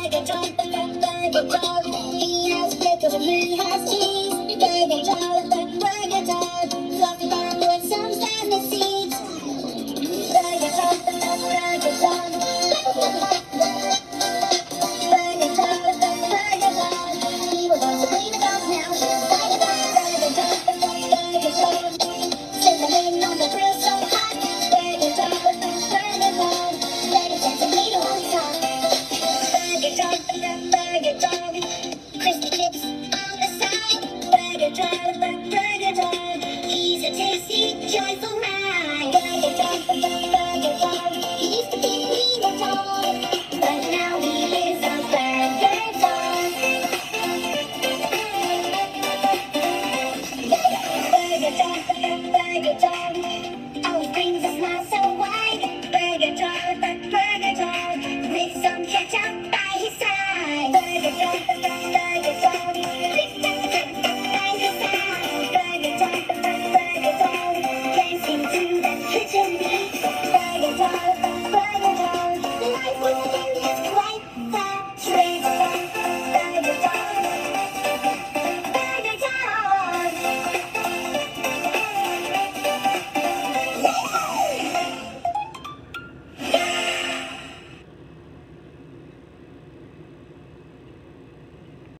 Burger John, Burger John. He has pickles and he has cheese. Burger John, Burger John. Fluffy bun with some stars to see.